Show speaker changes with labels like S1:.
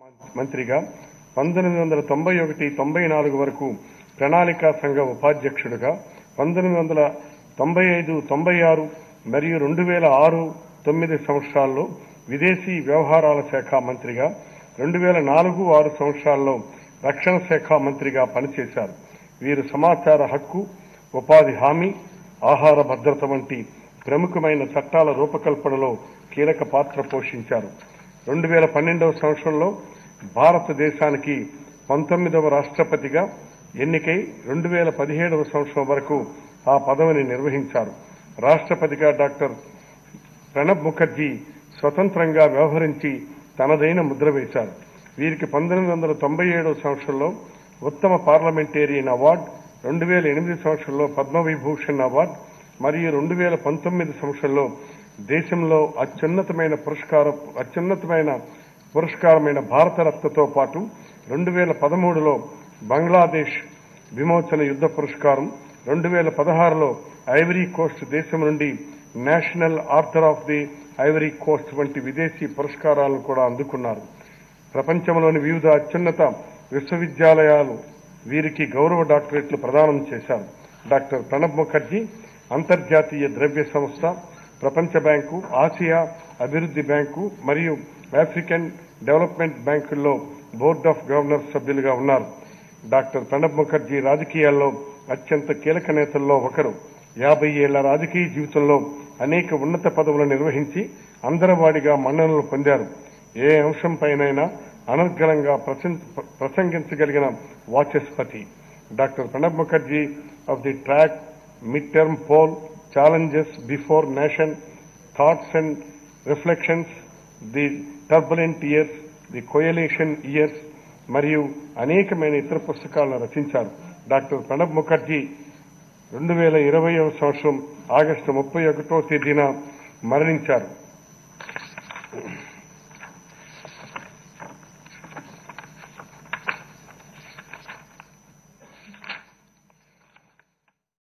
S1: మంత్రిగా 1991-94 వరకు ప్రణాళికా సంఘ ఉపాధ్యక్షుడిగా 1995-96 మరియు 2006-09 సంవత్సరాల్లో విదేశీ వ్యవహారాల శాఖ మంత్రిగా 2004-06 సంవత్సరాల్లో రక్షణ శాఖ మంత్రిగా పనిచేశారు. వీరు సమాచార హక్కు, ఉపాధి హామీ, ఆహార భద్రత వంటి ప్రముఖమైన చట్టాల రూపకల్పనలో కీలక పాత్ర పోషించారు. 2012వ సంవత్సరంలో భారతదేశానికి 19వ రాష్ట్రపతిగా ఎన్నికై 2017వ సంవత్సరం వరకు ఆ పదవిని నిర్వహించారు. రాష్ట్రపతిగా డాక్టర్ ప్రణబ్ ముఖర్జీ స్వతంత్రంగా వ్యవహరించి తనదైన ముద్ర వేశారు. వీరికి 1997వ సంవత్సరంలో ఉత్తమ పార్లమెంటేరియన్ అవార్డు, 2008 సంవత్సరంలో పద్మవిభూషణ్ అవార్డు మరియు 2019 సంవత్సరంలో దేశంలో అత్యున్నతమైన పురస్కారమైన భారతరత్నతో పాటు 2013లో బంగ్లాదేశ్ విమోచన యుద్ధ పురస్కారం, 2016లో ఐవరీ కోస్ట్ దేశం నుండి national order of the Ivory Coast వంటి విదేశీ పురస్కారాలను కూడా అందుకున్నారు. ప్రపంచంలోని వివిధ అత్యున్నత విశ్వవిద్యాలయాలు వీరికి గౌరవ డాక్టరేట్లు ప్రదానం చేశారు. డాక్టర్ ప్రణబ్ ముఖర్జీ అంతర్జాతీయ ద్రవ్య సంస్థ, ప్రపంచ బ్యాంకు, ఆసియా అభివృద్ధి బ్యాంకు మరియు ఆఫ్రికన్ డెవలప్మెంట్ బ్యాంకుల్లో బోర్డ్ ఆఫ్ గవర్నర్స్ సభ్యులుగా ఉన్నారు. డాక్టర్ ప్రణబ్ ముఖర్జీ రాజకీయాల్లో అత్యంత కీలక నేతల్లో ఒకరు. 50 ఏళ్ల రాజకీయ జీవితంలో అనేక ఉన్నత పదవులను నిర్వహించి అందరవాడిగా మన్ననలు పొందారు. ఏ అంశంపైనైనా అనర్గళంగా ప్రసంగించగలిగిన వాచస్పతి. Doctor Pranab Mukherjee off the track, mid term poll, challenges before nation, thoughts and reflections, the turbulent years, the coalition years మరియు అనేకమైన ఇతర పుస్తకాలను రచించారు. డాక్టర్ ప్రణబ్ ముఖర్జీ 2020వ సంవత్సరం ఆగస్టు 31వ తేదీన మరణించారు.